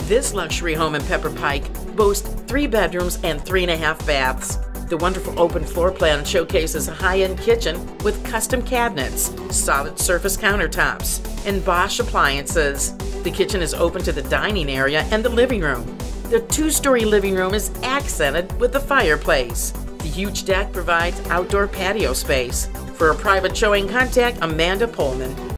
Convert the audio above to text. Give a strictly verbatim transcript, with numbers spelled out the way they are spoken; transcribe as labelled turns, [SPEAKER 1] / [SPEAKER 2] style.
[SPEAKER 1] This luxury home in Pepper Pike boasts three bedrooms and three and a half baths. The wonderful open floor plan showcases a high-end kitchen with custom cabinets, solid surface countertops, and Bosch appliances. The kitchen is open to the dining area and the living room. The two-story living room is accented with a fireplace. The huge deck provides outdoor patio space. For a private showing, contact Amanda Pohlman,